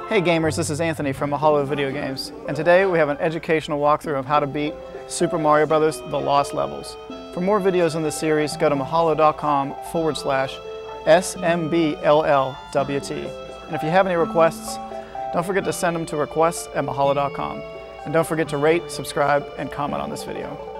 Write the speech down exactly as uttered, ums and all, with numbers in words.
Hey gamers, this is Anthony from Mahalo Video Games, and today we have an educational walkthrough of how to beat Super Mario Brothers The Lost Levels. For more videos in this series, go to mahalo.com forward slash SMBLLWT. And if you have any requests, don't forget to send them to requests at mahalo dot com. And don't forget to rate, subscribe, and comment on this video.